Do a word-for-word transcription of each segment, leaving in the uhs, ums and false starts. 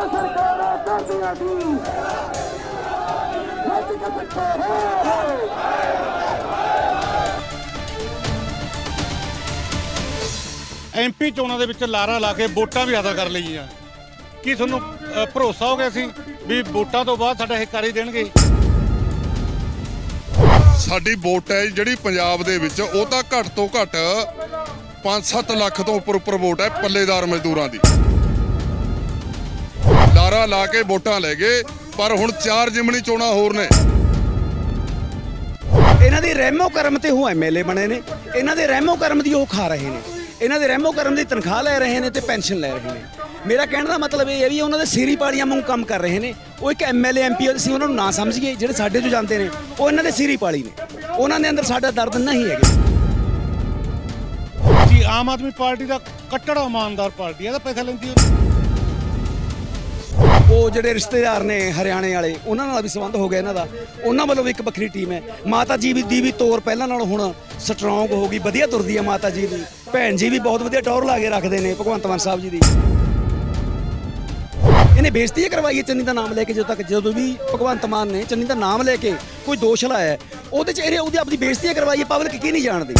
M P चोणों के विच Lara ला के वोटां भी अदा कर लईआं कि तुहानूं भरोसा हो गया सी भी वोटां तो बाद साडा हित कर ही देणगे। साडी वोट है जिहड़ी पंजाब दे विच ओह तां घੱਟ ਤੋਂ ਘੱਟ पाँच सत्त ਲੱਖ ਤੋਂ ਉੱਪਰ ਉੱਪਰ वोट है पल्लेदार मजदूरां दी। लारा ला के वोटां ले गए पर हुण चार जिमनी चोणां होर ने। इन्हां दी रहमो करम ते हुण एम एल ए बने ने, इन्हां दे रहमो करम दी ओह खा रहे ने, इन्हां दे रहमो करम दी तनख्वाह लै रहे ने ते पेंशन लै रहे ने। मेरा कहने का मतलब ये है भी उन्होंने सीरी पालियां वांगू काम कर रहे हैं। वो एक M L A M P असीं उन्होंने ना समझिए ਜਿਹੜੇ ਸਾਡੇ ਤੋਂ ਜਾਂਦੇ ਨੇ ਉਹ ਇਹਨਾਂ ਦੇ ਸੀਰੀ ਪਾਲੀ ਨੇ, ਉਹਨਾਂ ਦੇ ਅੰਦਰ ਸਾਡਾ ਦਰਦ ਨਹੀਂ ਹੈਗਾ ਜੀ। ਆਮ ਆਦਮੀ ਪਾਰਟੀ ਦਾ ਕੱਟੜ ਇਮਾਨਦਾਰ ਪਾਰਟੀ ਹੈ, ਇਹਦਾ ਪੈਸਾ ਲੈਂਦੀ ਹੈ। ਉਹ ਜਿਹੜੇ ਰਿਸ਼ਤੇਦਾਰ ਨੇ ਹਰਿਆਣੇ ਵਾਲੇ ਉਹਨਾਂ ਨਾਲ ਵੀ ਸੰਬੰਧ ਹੋ ਗਿਆ ਇਹਨਾਂ ਦਾ, ਉਹਨਾਂ ਵੱਲੋਂ ਵੀ ਇੱਕ ਵੱਖਰੀ ਟੀਮ ਹੈ। ਮਾਤਾ ਜੀ ਦੀ ਵੀ ਤੋਰ ਪਹਿਲਾਂ ਨਾਲੋਂ ਹੁਣ ਸਟਰੋਂਗ ਹੋ ਗਈ, ਵਧੀਆ ਤੁਰਦੀ ਹੈ ਮਾਤਾ ਜੀ ਦੀ। ਭੈਣ ਜੀ ਵੀ ਬਹੁਤ ਵਧੀਆ ਟੌਰ ਲਾ ਕੇ ਰੱਖਦੇ ਨੇ ਭਗਵੰਤ ਮਾਨ ਸਾਹਿਬ ਜੀ ਦੀ। इन्हें बेइज्जती करवाई है चन्नी का नाम लेके। जो तक जो भी भगवंत मान ने चन्नी का नाम लेके कोई दोष लाया है ਉਹਦੇ 'ਚ ਇਹਨੇ ਉਹਦੀ ਆਪਣੀ ਬੇਇੱਜ਼ਤੀ ਕਰਵਾਈ ਹੈ। ਪਬਲਿਕ ਕੀ ਨਹੀਂ ਜਾਣਦੀ।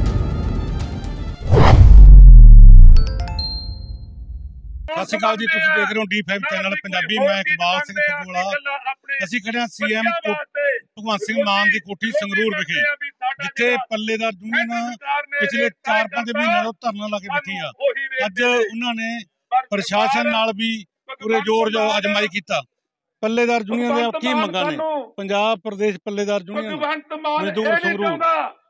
ਸਤਿ ਸ਼੍ਰੀ ਅਕਾਲ ਜੀ, ਤੁਸੀਂ ਦੇਖ ਰਹੇ ਹੋ ਡੀ ਫਾਈਵ ਚੈਨਲ ਪੰਜਾਬੀ। ਮੈਂ ਇਕਬਾਲ ਸਿੰਘ ਪਗੂਲਾ। ਅਸੀਂ ਖੜੇ ਹਾਂ ਸੀ ਐਮ ਭਗਵੰਤ ਸਿੰਘ ਮਾਨ ਦੀ ਕੋਠੀ ਸੰਗਰੂਰ ਵਿਖੇ, ਜਿੱਥੇ ਪੱਲੇਦਾਰ ਯੂਨੀਅਨ ਪਿਛਲੇ ਚਾਰ ਪੰਜ ਮਹੀਨਿਆਂ ਤੋਂ ਧਰਨਾ ਲਾ ਕੇ ਬੈਠੀ ਆ। ਅੱਜ ਉਹਨਾਂ ਨੇ ਪ੍ਰਸ਼ਾਸਨ ਨਾਲ ਵੀ ਪੂਰੇ ਜ਼ੋਰ ਜੋ ਅਜਮਾਈ ਕੀਤਾ। ਪੱਲੇਦਾਰ ਯੂਨੀਅਨ ਦੀਆਂ ਕੀ ਮੰਗਾਂ ਨੇ? ਪੰਜਾਬ ਪ੍ਰਦੇਸ਼ ਪੱਲੇਦਾਰ ਯੂਨੀਅਨ ਮਜ਼ਦੂਰ ਸੰਗਰੂਰ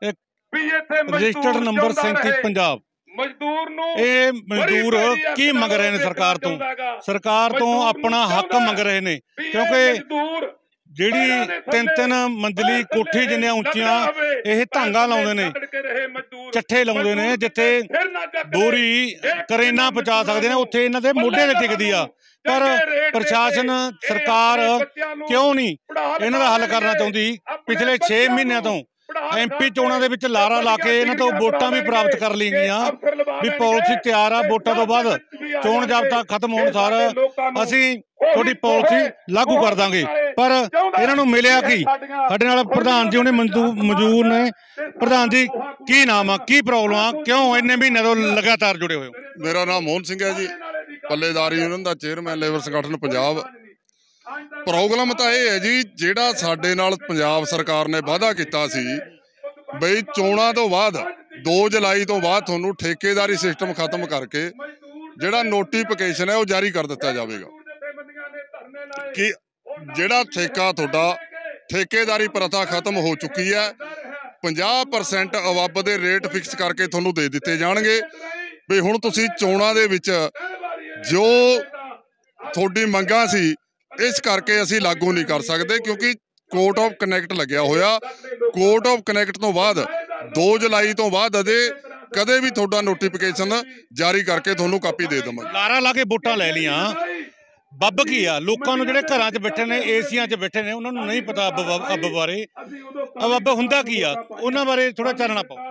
ਇੱਕ ਰਜਿਸਟਰਡ ਨੰਬਰ ਸੈਂਤੀ ਪੰਜਾਬ। ਮਜ਼ਦੂਰ ਨੂੰ ਇਹ ਮਜ਼ਦੂਰ ਕੀ ਮੰਗ ਰਹੇ ਨੇ ਸਰਕਾਰ ਤੋਂ? ਸਰਕਾਰ ਤੋਂ ਆਪਣਾ ਹੱਕ ਮੰਗ ਰਹੇ ਨੇ, ਕਿਉਂਕਿ ਜਿਹੜੀ ਤਿੰਨ ਤਿੰਨ ਮੰਜ਼ਲੀ ਕੋਠੀ ਜਿੰਨੀਆਂ ਉੱਚੀਆਂ ਇਹ ਢਾਂਗਾ ਲਾਉਂਦੇ ਨੇ, ਚੱਠੇ ਲਾਉਂਦੇ ਨੇ, ਜਿੱਥੇ ਬੋਰੀ ਕਰੇਨਾ ਪਹੁੰਚਾ ਸਕਦੇ ਨੇ, ਉੱਥੇ ਇਹਨਾਂ ਦੇ ਮੋਢੇ ਤੇ ਟਿਕਦੀ ਆ। ਪਰ ਪ੍ਰਸ਼ਾਸਨ ਸਰਕਾਰ ਕਿਉਂ ਨਹੀਂ ਇਹਨਾਂ ਦਾ ਹੱਲ ਕਰਨਾ ਚਾਹੁੰਦੀ? ਪਿਛਲੇ ਛੇ ਮਹੀਨਿਆਂ ਤੋਂ ਐਮ ਪੀ ਚੋਣਾਂ ਦੇ ਵਿੱਚ ਲਾਰਾ ਲਾ ਕੇ ਇਹਨਾਂ ਤੋਂ ਵੋਟਾਂ ਵੀ ਪ੍ਰਾਪਤ ਕਰ ਲਈਆਂ ਵੀ ਪਾਲਿਸੀ ਤਿਆਰ ਆ, ਵੋਟਾਂ ਤੋਂ ਬਾਅਦ ਚੋਣ ਜ਼ਾਬਤਾ ਖਤਮ ਹੋਣ ਸਾਰ ਅਸੀਂ ਤੁਹਾਡੀ ਪਾਲਿਸੀ ਲਾਗੂ ਕਰ ਦਾਂਗੇ। ਪਰ ਇਹਨਾਂ ਨੂੰ ਮਿਲਿਆ ਕੀ? ਸਾਡੇ ਨਾਲ ਪ੍ਰਧਾਨ ਜੀ ਉਹਨੇ ਮੌਜੂਦ ਨੇ। ਪ੍ਰਧਾਨ ਜੀ ਕੀ ਨਾਮ ਆ, ਕੀ ਪ੍ਰੋਬਲਮ ਆ, ਕਿਉਂ ਇੰਨੇ ਮਹੀਨਿਆਂ ਤੋਂ ਲਗਾਤਾਰ ਜੁੜੇ ਹੋਏ ਹੋ? ਮੇਰਾ ਨਾਮ ਮੋਹਨ ਸਿੰਘ ਹੈ ਜੀ, ਪੱਲੇਦਾਰ ਯੂਨੀਅਨ ਦਾ ਚੇਅਰਮੈਨ ਲੇਬਰ ਸੰਗਠਨ ਪੰਜਾਬ। ਪ੍ਰੋਬਲਮ ਤਾਂ ਇਹ ਹੈ ਜੀ, ਜਿਹੜਾ ਸਾਡੇ ਨਾਲ ਪੰਜਾਬ ਸਰਕਾਰ ਨੇ ਵਾਅਦਾ ਕੀਤਾ ਸੀ ਬਈ ਚੋਣਾਂ ਤੋਂ ਬਾਅਦ ਦੋ ਜੁਲਾਈ ਤੋਂ ਬਾਅਦ ਤੁਹਾਨੂੰ ਠੇਕੇਦਾਰੀ ਸਿਸਟਮ ਖਤਮ ਕਰਕੇ ਜਿਹੜਾ ਨੋਟੀਫਿਕੇਸ਼ਨ ਹੈ ਉਹ ਜਾਰੀ ਕਰ ਦਿੱਤਾ ਜਾਵੇਗਾ ਕਿ ਜਿਹੜਾ ਠੇਕਾ ਤੁਹਾਡਾ ਠੇਕੇਦਾਰੀ ਪ੍ਰਥਾ ਖਤਮ ਹੋ ਚੁੱਕੀ ਹੈ। ਪੰਜਾਹ ਪਰਸੈਂਟ ਅਵਾਬ ਦੇ ਰੇਟ ਫਿਕਸ ਕਰਕੇ ਤੁਹਾਨੂੰ ਦੇ ਦਿੱਤੇ ਜਾਣਗੇ ਵੀ ਹੁਣ ਤੁਸੀਂ ਚੋਣਾਂ ਦੇ ਵਿੱਚ ਜੋ ਤੁਹਾਡੀ ਮੰਗਾਂ ਸੀ ਇਸ ਕਰਕੇ ਅਸੀਂ ਲਾਗੂ ਨਹੀਂ ਕਰ ਸਕਦੇ, ਕਿਉਂਕਿ ਕੋਰਟ ਆਫ ਕਨੈਕਟ ਲੱਗਿਆ ਹੋਇਆ। ਕੋਰਟ ਆਫ ਕਨੈਕਟ ਤੋਂ ਬਾਅਦ ਦੋ ਜੁਲਾਈ ਤੋਂ ਬਾਅਦ ਅਜੇ ਕਦੇ ਵੀ ਤੁਹਾਡਾ ਨੋਟੀਫਿਕੇਸ਼ਨ ਜਾਰੀ ਕਰਕੇ ਤੁਹਾਨੂੰ ਕਾਪੀ ਦੇ ਦੇਵਾਂਗੇ। ਲਾਰਾ ਲਾ ਕੇ ਵੋਟਾਂ ਲੈ ਲੀਆਂ, ਬੱਬ ਕੀ ਆ? ਲੋਕਾਂ ਨੂੰ ਜਿਹੜੇ ਘਰਾਂ 'ਚ ਬੈਠੇ ਨੇ, ਏਸੀਆਂ 'ਚ ਬੈਠੇ ਨੇ, ਉਹਨਾਂ ਨੂੰ ਨਹੀਂ ਪਤਾ ਅੱਬ ਅੱਬ ਬਾਰੇ। ਅੱਬ ਹੁੰਦਾ ਕੀ ਆ, ਉਹਨਾਂ ਬਾਰੇ ਥੋੜਾ ਚਾਨਣਾ ਪਾਓ।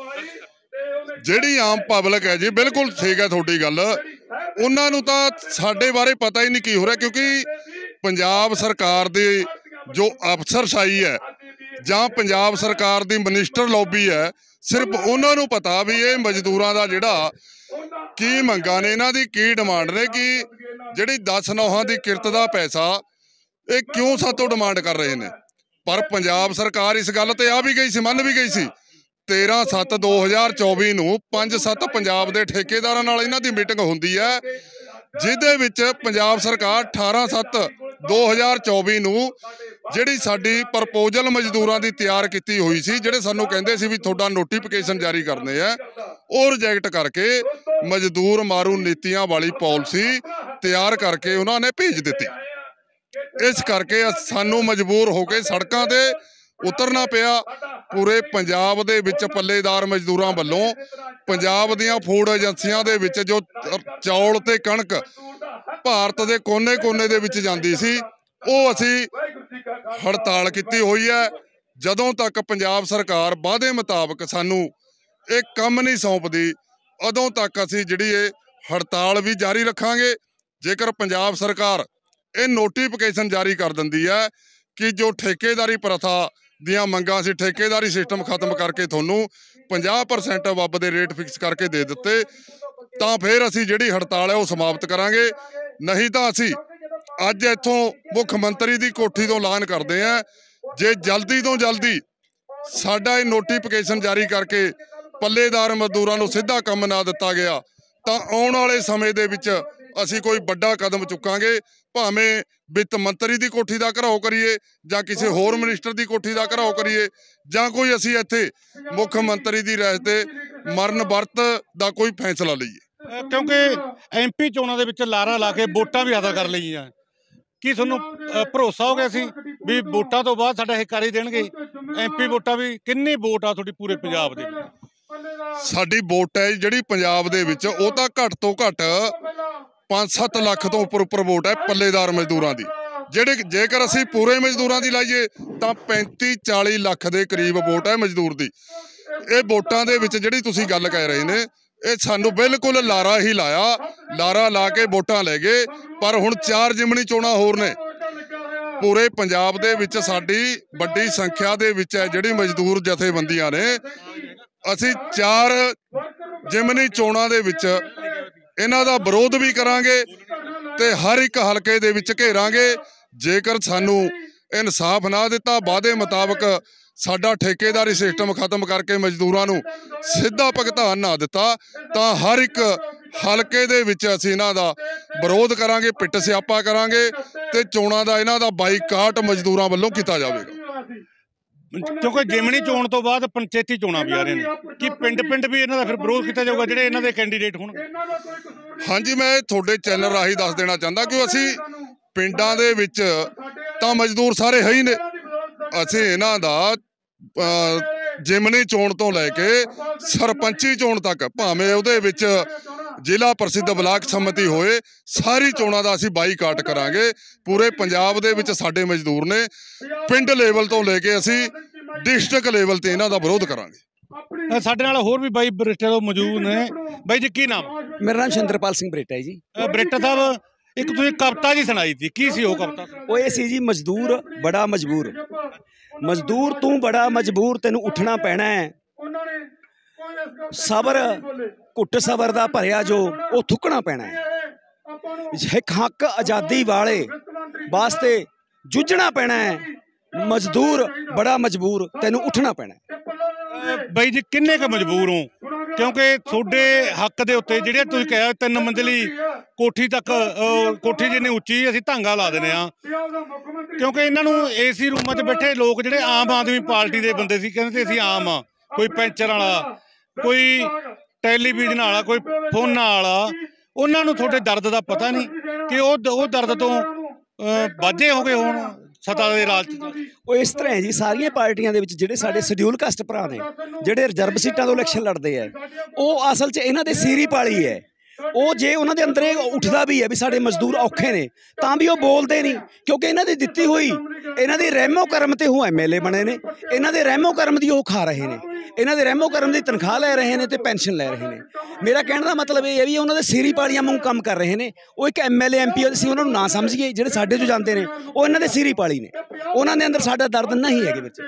ਜਿਹੜੀ ਆਮ ਪਬਲਿਕ ਹੈ ਜੀ, ਬਿਲਕੁਲ ਠੀਕ ਹੈ ਤੁਹਾਡੀ ਗੱਲ, ਉਹਨਾਂ ਨੂੰ ਤਾਂ ਸਾਡੇ ਬਾਰੇ ਪਤਾ ਹੀ ਨਹੀਂ ਕੀ ਹੋ ਰਿਹਾ, ਕਿਉਂਕਿ ਪੰਜਾਬ ਸਰਕਾਰ ਦੀ ਜੋ ਅਫਸਰਸ਼ਾਹੀ ਹੈ ਜਾਂ ਪੰਜਾਬ ਸਰਕਾਰ ਦੀ ਮਿਨਿਸਟਰ ਲੌਬੀ ਹੈ, ਸਿਰਫ ਉਹਨਾਂ ਨੂੰ ਪਤਾ ਵੀ ਇਹ ਮਜ਼ਦੂਰਾਂ ਦਾ ਜਿਹੜਾ ਕੀ ਮੰਗਾਂ ਨੇ, ਇਹਨਾਂ ਦੀ ਕੀ ਡਿਮਾਂਡ ਨੇ, ਕਿ ਜਿਹੜੀ ਦਸ ਨੌਹਾਂ ਦੀ ਕਿਰਤ ਦਾ ਪੈਸਾ ਇਹ ਕਿਉਂ ਸਾਤੋਂ ਡਿਮਾਂਡ ਕਰ ਰਹੇ ਨੇ। ਪਰ ਪੰਜਾਬ ਸਰਕਾਰ ਇਸ ਗੱਲ ਤੇ ਆ ਵੀ ਗਈ ਸੀ, ਮੰਨ ਵੀ ਗਈ ਸੀ। ਤੇਰਾਂ ਸੱਤ ਦੋ ਹਜ਼ਾਰ ਚੌਵੀ ਨੂੰ ਪੰਜ ਸੱਤ ਪੰਜਾਬ ਦੇ ਠੇਕੇਦਾਰਾਂ ਨਾਲ ਇਹਨਾਂ ਦੀ ਮੀਟਿੰਗ ਹੁੰਦੀ ਹੈ, ਜਿਹਦੇ ਵਿੱਚ ਪੰਜਾਬ ਸਰਕਾਰ ਅਠਾਰਾਂ ਸੱਤ ਦੋ ਹਜ਼ਾਰ ਚੌਵੀ ਨੂੰ ਜਿਹੜੀ ਸਾਡੀ ਪ੍ਰਪੋਜ਼ਲ ਮਜ਼ਦੂਰਾਂ ਦੀ ਤਿਆਰ ਕੀਤੀ ਹੋਈ ਸੀ, ਜਿਹੜੇ ਸਾਨੂੰ ਕਹਿੰਦੇ ਸੀ ਵੀ ਤੁਹਾਡਾ ਨੋਟੀਫਿਕੇਸ਼ਨ ਜਾਰੀ ਕਰਨੇ ਆ, ਉਹ ਰਿਜੈਕਟ ਕਰਕੇ ਮਜ਼ਦੂਰ ਮਾਰੂ ਨੀਤੀਆਂ ਵਾਲੀ ਪਾਲਿਸੀ ਤਿਆਰ ਕਰਕੇ ਉਹਨਾਂ ਨੇ ਭੇਜ ਦਿੱਤੀ। ਇਸ ਕਰਕੇ ਸਾਨੂੰ ਮਜਬੂਰ ਹੋ ਕੇ ਸੜਕਾਂ ਤੇ ਉਤਰਨਾ ਪਿਆ। ਪੂਰੇ ਪੰਜਾਬ ਦੇ ਵਿੱਚ ਪੱਲੇਦਾਰ ਮਜ਼ਦੂਰਾਂ ਵੱਲੋਂ ਪੰਜਾਬ ਦੀਆਂ ਫੂਡ ਏਜੰਸੀਆਂ ਦੇ ਵਿੱਚ ਜੋ ਚੌਲ ਤੇ ਕਣਕ ਭਾਰਤ ਦੇ ਕੋਨੇ-ਕੋਨੇ ਦੇ ਵਿੱਚ ਜਾਂਦੀ ਸੀ, ਉਹ ਅਸੀਂ ਹੜਤਾਲ ਕੀਤੀ ਹੋਈ ਹੈ। ਜਦੋਂ ਤੱਕ ਪੰਜਾਬ ਸਰਕਾਰ ਵਾਅਦੇ ਮੁਤਾਬਕ ਸਾਨੂੰ ਇਹ ਕੰਮ ਨਹੀਂ ਸੌਂਪਦੀ, ਉਦੋਂ ਤੱਕ ਅਸੀਂ ਜਿਹੜੀ ਇਹ ਹੜਤਾਲ ਵੀ ਜਾਰੀ ਰੱਖਾਂਗੇ। ਜੇਕਰ ਪੰਜਾਬ ਸਰਕਾਰ ਇਹ ਨੋਟੀਫਿਕੇਸ਼ਨ ਜਾਰੀ ਕਰ ਦਿੰਦੀ ਹੈ ਕਿ ਜੋ ਠੇਕੇਦਾਰੀ ਪ੍ਰਥਾ ਦੀਆਂ ਮੰਗਾਂ ਸੀ, ਠੇਕੇਦਾਰੀ ਸਿਸਟਮ ਖਤਮ ਕਰਕੇ ਤੁਹਾਨੂੰ ਪੰਜਾਹ ਪਰਸੈਂਟ ਵੱਬ ਦੇ ਰੇਟ ਫਿਕਸ ਕਰਕੇ ਦੇ ਦਿੱਤੇ, ਤਾਂ ਫਿਰ ਅਸੀਂ ਜਿਹੜੀ ਹੜਤਾਲ ਹੈ ਉਹ ਸਮਾਪਤ ਕਰਾਂਗੇ। ਨਹੀਂ ਤਾਂ ਅਸੀਂ ਅੱਜ ਇੱਥੋਂ ਮੁੱਖ ਮੰਤਰੀ ਦੀ ਕੋਠੀ ਤੋਂ ਐਲਾਨ ਕਰਦੇ ਹਾਂ, ਜੇ ਜਲਦੀ ਤੋਂ ਜਲਦੀ ਸਾਡਾ ਇਹ ਨੋਟੀਫਿਕੇਸ਼ਨ ਜਾਰੀ ਕਰਕੇ ਪੱਲੇਦਾਰ ਮਜ਼ਦੂਰਾਂ ਨੂੰ ਸਿੱਧਾ ਕੰਮ ਨਾ ਦਿੱਤਾ ਗਿਆ ਤਾਂ ਆਉਣ ਵਾਲੇ ਸਮੇਂ ਦੇ ਵਿੱਚ ਅਸੀਂ ਕੋਈ ਵੱਡਾ ਕਦਮ ਚੁੱਕਾਂਗੇ। ਭਾਵੇਂ ਵਿੱਤ ਮੰਤਰੀ ਦੀ ਕੋਠੀ ਦਾ ਘਰਾਓ ਕਰੀਏ ਜਾਂ ਕਿਸੇ ਹੋਰ ਮਿਨਿਸਟਰ ਦੀ ਕੋਠੀ ਦਾ ਘਰਾਓ ਕਰੀਏ ਜਾਂ ਕੋਈ ਅਸੀਂ ਇੱਥੇ ਮੁੱਖ ਮੰਤਰੀ ਦੀ ਰਹਿਤ ਤੇ ਮਰਨ ਵਰਤ ਦਾ ਕੋਈ ਫੈਸਲਾ ਲਈਏ। ਕਿਉਂਕਿ ਐਮਪੀ ਚੋਣਾਂ ਦੇ ਵਿੱਚ ਲਾਰਾ ਲਾ ਕੇ ਵੋਟਾਂ ਵੀ ਹਾਸਲ ਕਰ ਲਈਆਂ, ਕੀ ਤੁਹਾਨੂੰ ਭਰੋਸਾ ਹੋ ਗਿਆ ਸੀ ਵੀ ਵੋਟਾਂ ਤੋਂ ਬਾਅਦ ਸਾਡਾ ਇਹ ਕਰ ਹੀ ਦੇਣਗੇ? ਐਮਪੀ ਵੋਟਾਂ ਵੀ ਕਿੰਨੀ ਵੋਟ ਆ ਤੁਹਾਡੀ ਪੂਰੇ ਪੰਜਾਬ ਦੇ ਵਿੱਚ? ਸਾਡੀ ਵੋਟ ਹੈ ਜਿਹੜੀ ਪੰਜਾਬ ਦੇ ਵਿੱਚ ਉਹ ਤਾਂ ਘੱਟ ਤੋਂ ਘੱਟ ਪੰਜ ਸੱਤ ਲੱਖ ਤੋਂ ਉੱਪਰ ਉੱਪਰ ਵੋਟ ਹੈ ਪੱਲੇਦਾਰ ਮਜ਼ਦੂਰਾਂ ਦੀ। ਜਿਹੜੇ ਜੇਕਰ ਅਸੀਂ ਪੂਰੇ ਮਜ਼ਦੂਰਾਂ ਦੀ ਲਾਈਏ ਤਾਂ ਪੈਂਤੀ ਚਾਲੀ ਲੱਖ ਦੇ ਕਰੀਬ ਵੋਟ ਹੈ ਮਜ਼ਦੂਰ ਦੀ। ਇਹ ਵੋਟਾਂ ਦੇ ਵਿੱਚ ਜਿਹੜੀ ਤੁਸੀਂ ਗੱਲ ਕਹਿ ਰਹੇ ਨੇ, ਇਹ ਸਾਨੂੰ ਬਿਲਕੁਲ ਲਾਰਾ ਹੀ ਲਾਇਆ, ਲਾਰਾ ਲਾ ਕੇ ਵੋਟਾਂ ਲੈ ਗਏ। ਪਰ ਹੁਣ ਚਾਰ ਜਿਮਣੀ ਚੋਣਾਂ ਹੋਰ ਨੇ ਪੂਰੇ ਪੰਜਾਬ ਦੇ ਵਿੱਚ। ਸਾਡੀ ਵੱਡੀ ਸੰਖਿਆ ਦੇ ਵਿੱਚ ਹੈ ਜਿਹੜੀ ਮਜ਼ਦੂਰ ਜਥੇਬੰਦੀਆਂ ਨੇ। ਅਸੀਂ ਚਾਰ ਜਿਮਨੀ ਚੋਣਾਂ ਦੇ ਵਿੱਚ ਇਹਨਾਂ ਦਾ ਵਿਰੋਧ ਵੀ ਕਰਾਂਗੇ ਤੇ ਹਰ ਇੱਕ ਹਲਕੇ ਦੇ ਵਿੱਚ ਘੇਰਾਂਗੇ। ਜੇਕਰ ਸਾਨੂੰ ਇਨਸਾਫ ਨਾ ਦਿੱਤਾ, ਵਾਅਦੇ ਮੁਤਾਬਕ ਸਾਡਾ ਠੇਕੇਦਾਰੀ ਸਿਸਟਮ ਖਤਮ ਕਰਕੇ ਮਜ਼ਦੂਰਾਂ ਨੂੰ ਸਿੱਧਾ ਭੁਗਤਾਨ ਨਾ ਦਿੱਤਾ, ਤਾਂ ਹਰ ਇੱਕ ਹਲਕੇ ਦੇ ਵਿੱਚ ਅਸੀਂ ਇਹਨਾਂ ਦਾ ਵਿਰੋਧ ਕਰਾਂਗੇ, ਪਿੱਟ ਸਿਆਪਾ ਕਰਾਂਗੇ ਤੇ ਚੋਣਾਂ ਦਾ ਇਹਨਾਂ ਦਾ ਬਾਈਕਾਟ ਮਜ਼ਦੂਰਾਂ ਵੱਲੋਂ ਕੀਤਾ ਜਾਵੇਗਾ। ਕਿਉਂਕਿ ਜਿਮਣੀ ਚੋਣ ਤੋਂ ਬਾਅਦ ਪੰਚਾਇਤੀ ਚੋਣਾਂ ਵੀ ਆ ਰਹੀਆਂ ਨੇ, ਕਿ ਪਿੰਡ ਪਿੰਡ ਵੀ ਇਹਨਾਂ ਦਾ ਫਿਰ ਵਿਰੋਧ ਕੀਤਾ ਜਾਊਗਾ ਜਿਹੜੇ ਇਹਨਾਂ ਦੇ ਕੈਂਡੀਡੇਟ ਹੋਣਗੇ? ਹਾਂਜੀ, ਮੈਂ ਤੁਹਾਡੇ ਚੈਨਲ ਰਾਹੀਂ ਦੱਸ ਦੇਣਾ ਚਾਹੁੰਦਾ ਕਿ ਅਸੀਂ ਪਿੰਡਾਂ ਦੇ ਵਿੱਚ ਤਾਂ ਮਜ਼ਦੂਰ ਸਾਰੇ ਹੈ ਹੀ ਨੇ। ਅਸੀਂ ਇਹਨਾਂ ਦਾ ਜਿਮਨੀ ਚੋਣ ਤੋਂ ਲੈ ਕੇ ਸਰਪੰਚੀ ਚੋਣ ਤੱਕ, ਭਾਵੇਂ ਉਹਦੇ ਵਿੱਚ ਜ਼ਿਲ੍ਹਾ ਪ੍ਰਸਿੱਧ ਬਲਾਕ ਸੰਮਤੀ ਹੋਏ, ਸਾਰੀ ਚੋਣਾਂ ਦਾ ਅਸੀਂ ਬਾਈਕਾਟ ਕਰਾਂਗੇ। ਪੂਰੇ ਪੰਜਾਬ ਦੇ ਵਿੱਚ ਸਾਡੇ ਮਜ਼ਦੂਰ ਨੇ, ਪਿੰਡ ਲੈਵਲ ਤੋਂ ਲੈ ਕੇ ਅਸੀਂ ਡਿਸਟ੍ਰਿਕਟ ਲੈਵਲ ਤੇ ਇਹਨਾਂ ਦਾ ਵਿਰੋਧ ਕਰਾਂਗੇ। ਸਾਡੇ ਨਾਲ ਹੋਰ ਵੀ ਬਾਈ ਬਰੇਟਾ ਤੋਂ ਮੌਜੂਦ ਨੇ। ਬਾਈ ਜੀ ਕੀ ਨਾਮ? ਮੇਰਾ ਨਾਮ ਸ਼ਿੰਦਰਪਾਲ ਸਿੰਘ ਬਰੇਟਾ ਹੈ ਜੀ। ਬਰੇਟਾ ਸਾਹਿਬ, ਇੱਕ ਤੁਸੀਂ ਕਵਿਤਾ ਜੀ ਸੁਣਾਈ ਸੀ, ਕੀ ਸੀ ਉਹ ਕਵਿਤਾ? ਉਹ ਇਹ ਸੀ ਜੀ, ਮਜ਼ਦੂਰ ਬੜਾ ਮਜਬੂਰ, ਮਜ਼ਦੂਰ ਤੂੰ ਬੜਾ ਮਜਬੂਰ, ਤੈਨੂੰ ਉੱਠਣਾ ਪੈਣਾ ਹੈ। ਸਬਰ ਘੁੱਟ ਸਬਰ ਦਾ ਭਰਿਆ ਜੋ ਉਹ ਥੁੱਕਣਾ ਪੈਣਾ ਹੈ। ਇੱਕ ਹੱਕ ਆਜ਼ਾਦੀ ਵਾਲੇ ਵਾਸਤੇ ਜੂਝਣਾ ਪੈਣਾ ਹੈ। ਮਜ਼ਦੂਰ ਬੜਾ ਮਜਬੂਰ, ਤੈਨੂੰ ਉੱਠਣਾ ਪੈਣਾ ਹੈ। ਬਾਈ ਜੀ ਕਿੰਨੇ ਕੁ ਮਜਬੂਰ ਹੋ? ਕਿਉਂਕਿ ਤੁਹਾਡੇ ਹੱਕ ਦੇ ਉੱਤੇ ਜਿਹੜੇ ਤੁਸੀਂ ਕਿਹਾ ਤਿੰਨ ਮੰਜ਼ਲੀ ਕੋਠੀ ਤੱਕ, ਕੋਠੀ ਜਿੰਨੀ ਉੱਚੀ ਅਸੀਂ ਧਾਂਗਾ ਲਾ ਦਿੰਦੇ ਆ, ਕਿਉਂਕਿ ਇਹਨਾਂ ਨੂੰ ਏਸੀ ਰੂਮਾਂ 'ਚ ਬੈਠੇ ਲੋਕ ਜਿਹੜੇ ਆਮ ਆਦਮੀ ਪਾਰਟੀ ਦੇ ਬੰਦੇ ਸੀ, ਕਹਿੰਦੇ ਅਸੀਂ ਆਮ ਆ, ਕੋਈ ਪੈਂਚਰ ਵਾਲਾ, ਕੋਈ ਟੈਲੀਵਿਜ਼ਨ ਵਾਲਾ, ਕੋਈ ਫੋਨਾਂ ਵਾਲਾ, ਉਹਨਾਂ ਨੂੰ ਤੁਹਾਡੇ ਦਰਦ ਦਾ ਪਤਾ ਨਹੀਂ ਕਿ ਉਹ ਉਹ ਦਰਦ ਤੋਂ ਵਾਝੇ ਹੋ ਗਏ ਹੋਣ ਸੱਤਾ ਦੇ ਰਾਜ 'ਚ? ਉਹ ਇਸ ਤਰ੍ਹਾਂ ਹੈ ਜੀ, ਸਾਰੀਆਂ ਪਾਰਟੀਆਂ ਦੇ ਵਿੱਚ ਜਿਹੜੇ ਸਾਡੇ ਸ਼ਡਿਊਲ ਕਾਸਟ ਭਰਾ ਨੇ, ਜਿਹੜੇ ਰਿਜ਼ਰਵ ਸੀਟਾਂ ਤੋਂ ਇਲੈਕਸ਼ਨ ਲੜਦੇ ਆ, ਉਹ ਅਸਲ 'ਚ ਇਹਨਾਂ ਦੇ ਸੀਰੀ ਪਾਲੀ ਹੈ। ਉਹ ਜੇ ਉਹਨਾਂ ਦੇ ਅੰਦਰ ਇਹ ਉੱਠਦਾ ਵੀ ਹੈ ਵੀ ਸਾਡੇ ਮਜ਼ਦੂਰ ਔਖੇ ਨੇ, ਤਾਂ ਵੀ ਉਹ ਬੋਲਦੇ ਨਹੀਂ, ਕਿਉਂਕਿ ਇਹਨਾਂ ਦੀ ਦਿੱਤੀ ਹੋਈ, ਇਹਨਾਂ ਦੇ ਰਹਿਮੋ ਕਰਮ ਤੇ ਉਹ ਐਮ ਐਲ ਏ ਬਣੇ ਨੇ, ਇਹਨਾਂ ਦੇ ਰਹਿਮੋ ਕਰਮ ਦੀ ਉਹ ਖਾ ਰਹੇ ਨੇ, ਇਹਨਾਂ ਦੇ ਰਹਿਮੋ ਕਰਮ ਦੀ ਤਨਖਾਹ ਲੈ ਰਹੇ ਨੇ ਤੇ ਪੈਨਸ਼ਨ ਲੈ ਰਹੇ ਨੇ। ਮੇਰਾ ਕਹਿਣ ਦਾ ਮਤਲਬ ਇਹ ਹੈ ਵੀ ਉਹਨਾਂ ਦੇ ਸੀਰੀ ਪਾਲੀਆਂ ਵਾਂਗ ਕੰਮ ਕਰ ਰਹੇ ਨੇ। ਉਹ ਇੱਕ M L A M P ਅਸੀਂ ਉਹਨਾਂ ਨੂੰ ਨਾ ਸਮਝੀਏ, ਜਿਹੜੇ ਸਾਡੇ 'ਚੋਂ ਜਾਂਦੇ ਨੇ ਉਹ ਇਹਨਾਂ ਦੇ ਸੀਰੀ ਪਾਲੀ ਨੇ, ਉਹਨਾਂ ਦੇ ਅੰਦਰ ਸਾਡਾ ਦਰਦ ਨਹੀਂ ਹੈਗੇ ਵਿੱਚ।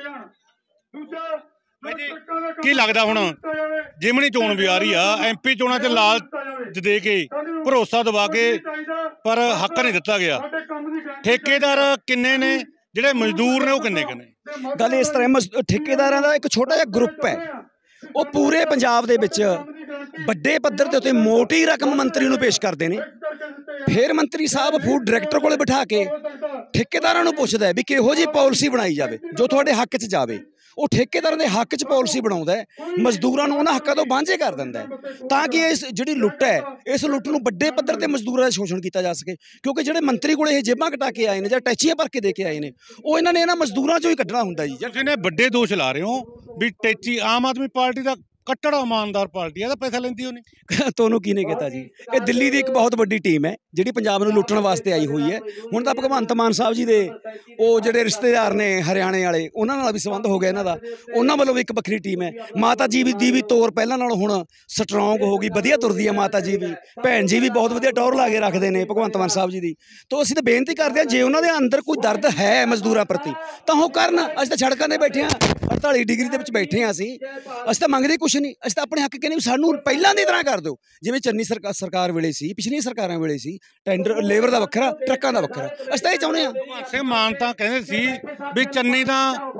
ਕੀ ਲੱਗਦਾ ਹੁਣ ਜਿਮਣੀ ਚੋਣ ਵੀ ਆ ਰਹੀ ਆ, ਐਮਪੀ ਚੋਣਾਂ 'ਚ ਲਾਲਚ ਦੇ ਕੇ, ਭਰੋਸਾ ਦਵਾ ਕੇ, ਪਰ ਹੱਕ ਨਹੀਂ ਦਿੱਤਾ ਗਿਆ। ਠੇਕੇਦਾਰ ਕਿੰਨੇ ਨੇ, ਜਿਹੜੇ ਮਜ਼ਦੂਰ ਨੇ ਉਹ ਕਿੰਨੇ ਕਿੰਨੇ? ਗੱਲ ਇਸ ਤਰ੍ਹਾਂ, ਠੇਕੇਦਾਰਾਂ ਦਾ ਇੱਕ ਛੋਟਾ ਜਿਹਾ ਗਰੁੱਪ ਹੈ, ਉਹ ਪੂਰੇ ਪੰਜਾਬ ਦੇ ਵਿੱਚ ਵੱਡੇ ਪੱਧਰ ਦੇ ਉੱਤੇ ਮੋਟੀ ਰਕਮ ਮੰਤਰੀ ਨੂੰ ਪੇਸ਼ ਕਰਦੇ ਨੇ। ਫਿਰ ਮੰਤਰੀ ਸਾਹਿਬ ਫੂਡ ਡਾਇਰੈਕਟਰ ਕੋਲੇ ਬਿਠਾ ਕੇ ਠੇਕੇਦਾਰਾਂ ਨੂੰ ਪੁੱਛਦਾ ਵੀ ਕਿਹੋ ਜਿਹੀ ਪਾਲਿਸੀ ਬਣਾਈ ਜਾਵੇ ਜੋ ਤੁਹਾਡੇ ਹੱਕ 'ਚ ਜਾਵੇ। ਉਹ ਠੇਕੇਦਾਰਾਂ ਦੇ ਹੱਕ 'ਚ ਪਾਲਿਸੀ ਬਣਾਉਂਦਾ, ਮਜ਼ਦੂਰਾਂ ਨੂੰ ਉਹਨਾਂ ਹੱਕਾਂ ਤੋਂ ਵਾਂਝੇ ਕਰ ਦਿੰਦਾ, ਤਾਂ ਕਿ ਇਸ ਜਿਹੜੀ ਲੁੱਟ ਹੈ, ਇਸ ਲੁੱਟ ਨੂੰ ਵੱਡੇ ਪੱਧਰ ਤੇ ਮਜ਼ਦੂਰਾਂ ਦਾ ਸ਼ੋਸ਼ਣ ਕੀਤਾ ਜਾ ਸਕੇ। ਕਿਉਂਕਿ ਜਿਹੜੇ ਮੰਤਰੀ ਕੋਲੇ ਇਹ ਜੇਬਾਂ ਕਟਾ ਕੇ ਆਏ ਨੇ ਜਾਂ ਟੈਚੀਆਂ ਭਰ ਕੇ ਦੇ ਕੇ ਆਏ ਨੇ, ਉਹ ਇਹਨਾਂ ਨੇ ਇਹਨਾਂ ਮਜ਼ਦੂਰਾਂ 'ਚੋਂ ਹੀ ਕੱਢਣਾ ਹੁੰਦਾ ਜੀ। ਤੁਸੀਂ ਨੇ ਵੱਡੇ ਦੋਸ਼ ਲਾ ਰਹੇ ਹੋ ਵੀ ਟੈਚੀ, ਆਮ ਆਦਮੀ ਪਾਰਟੀ ਦਾ ਕੱਟੜ ਇਮਾਨਦਾਰ ਪਾਰਟੀ ਆ, ਇਹਦਾ ਪੈਸਾ ਲੈਂਦੀ ਉਹ ਨਹੀਂ। ਤੁਹਾਨੂੰ ਕੀ ਨੇ ਕੀਤਾ ਜੀ? ਇਹ ਦਿੱਲੀ ਦੀ ਇੱਕ ਬਹੁਤ ਵੱਡੀ ਟੀਮ ਹੈ ਜਿਹੜੀ ਪੰਜਾਬ ਨੂੰ ਲੁੱਟਣ ਵਾਸਤੇ ਆਈ ਹੋਈ ਹੈ। ਹੁਣ ਤਾਂ ਭਗਵੰਤ ਮਾਨ ਸਾਹਿਬ ਜੀ ਦੇ ਉਹ ਜਿਹੜੇ ਰਿਸ਼ਤੇਦਾਰ ਨੇ ਹਰਿਆਣੇ ਵਾਲੇ, ਉਹਨਾਂ ਨਾਲ ਵੀ ਸੰਬੰਧ ਹੋ ਗਿਆ ਇਹਨਾਂ ਦਾ, ਉਹਨਾਂ ਵੱਲੋਂ ਵੀ ਇੱਕ ਵੱਖਰੀ ਟੀਮ ਹੈ। ਮਾਤਾ ਜੀ ਵੀ ਦੀ ਵੀ ਤੋਰ ਪਹਿਲਾਂ ਨਾਲੋਂ ਹੁਣ ਸਟਰੋਂਗ ਹੋ ਗਈ, ਵਧੀਆ ਤੁਰਦੀ ਹੈ ਮਾਤਾ ਜੀ ਵੀ, ਭੈਣ ਜੀ ਵੀ ਬਹੁਤ ਵਧੀਆ ਟੌਰ ਲਾ ਕੇ ਰੱਖਦੇ ਨੇ ਭਗਵੰਤ ਮਾਨ ਸਾਹਿਬ ਜੀ ਦੀ। ਤਾਂ ਅਸੀਂ ਤਾਂ ਬੇਨਤੀ ਕਰਦੇ ਹਾਂ, ਜੇ ਉਹਨਾਂ ਦੇ ਅੰਦਰ ਕੋਈ ਦਰਦ ਹੈ ਮਜ਼ਦੂਰਾਂ ਪ੍ਰਤੀ ਤਾਂ ਉਹ ਕਰਨ। ਅਸੀਂ ਤਾਂ ਸੜਕਾਂ 'ਤੇ ਬੈਠੇ ਹਾਂ, ਅੜਤਾਲੀ ਡਿਗਰੀ ਦੇ ਵਿੱਚ ਬੈਠੇ ਹਾਂ। ਅਸੀਂ ਅਸੀਂ ਤਾਂ ਮੰਗਦੇ ਕੁਛ ਨਹੀਂ, ਅਸੀਂ ਤਾਂ ਆਪਣੇ ਹੱਕ ਕਹਿੰਦੇ ਵੀ ਸਾਨੂੰ ਪਹਿਲਾਂ ਦੀ ਤਰ੍ਹਾਂ ਕਰ ਦਿਓ, ਜਿਵੇਂ ਚੰਨੀ ਸਰਕਾਰ ਸਰਕਾਰ ਵੇਲੇ ਸੀ, ਪਿਛਲੀਆਂ ਸਰਕਾਰਾਂ ਵੇਲੇ ਸੀ। ਟੈਂਡਰ ਲੇਬਰ ਦਾ ਵੱਖਰਾ, ਟਰੱਕਾਂ ਦਾ ਵੱਖਰਾ। ਅਸੀਂ ਤਾਂ ਇਹ ਚਾਹੁੰਦੇ ਹਾਂ। ਭਗਵੰਤ ਸਿੰਘ ਮਾਨ ਤਾਂ ਕਹਿੰਦੇ ਸੀ ਵੀ ਚੰਨੀ ਤਾਂ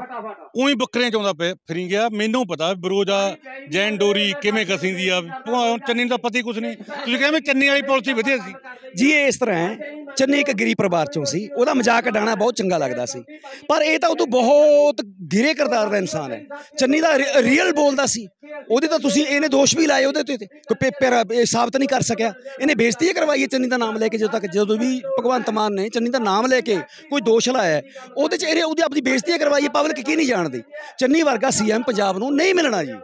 ਉਹੀ ਬੱਕਰੀਆਂ ਚਾਉਂਦਾ ਫਿਰੀ ਗਿਆ। ਮੈਨੂੰ ਪਤਾ ਬਰੋਜਾ ਜੈਨ ਡੋਰੀ ਕਿਵੇਂ ਕਸੀਂਦੀ ਆ, ਚੰਨੀ ਨੂੰ ਤਾਂ ਪਤਾ ਹੀ ਕੁਛ ਨਹੀਂ। ਤੁਸੀਂ ਕਹਿੰਦੇ ਚੰਨੀ ਵਾਲੀ ਪਾਲਿਸੀ ਵਧੀਆ ਸੀ ਜੀ। ਇਹ ਇਸ ਤਰ੍ਹਾਂ ਹੈ, ਚੰਨੀ ਇੱਕ ਗਰੀਬ ਪਰਿਵਾਰ ਚੋਂ ਸੀ, ਉਹਦਾ ਮਜ਼ਾਕ ਉਡਾਉਣਾ ਬਹੁਤ ਚੰਗਾ ਲੱਗਦਾ ਸੀ, ਪਰ ਇਹ ਤਾਂ ਉਦੋਂ ਬਹੁਤ ਗਿਰੇ ਕਿਰਦਾਰ ਦਾ ਇਨਸਾਨ ਹੈ। ਚੰਨੀ ਦਾ ਰੀਅਲ ਬੋਲਦਾ ਸੀ, ਉਹਦੇ ਤਾਂ ਤੁਸੀਂ ਇਹਨੇ ਦੋਸ਼ ਵੀ ਲਾਏ ਉਹਦੇ ਤੇ, ਕੋਈ ਪੇਪਰ ਇਹ ਸਾਬਤ ਨਹੀਂ ਕਰ ਸਕਿਆ। ਇਹਨੇ ਬੇਇੱਜ਼ਤੀ ਕਰਵਾਈ ਹੈ ਚੰਨੀ ਦਾ ਨਾਮ ਲੈ ਕੇ। ਜਦੋਂ ਤੱਕ ਜਦੋਂ ਵੀ ਭਗਵੰਤ ਮਾਨ ਨੇ ਚੰਨੀ ਦਾ ਨਾਮ ਲੈ ਕੇ ਕੋਈ ਦੋਸ਼ ਲਾਇਆ, ਉਹਦੇ 'ਚ ਇਹਨੇ ਉਹਦੀ ਆਪਣੀ ਬੇਇੱਜ਼ਤੀ ਕਰਵਾਈ ਹੈ। ਪਬਲਿਕ ਕੀ ਨਹੀਂ ਜਾਣਦੀ? ਚੰਨੀ ਵਰਗਾ ਸੀਐਮ ਪੰਜਾਬ ਨੂੰ ਨਹੀਂ ਮਿਲਣਾ ਜੀ।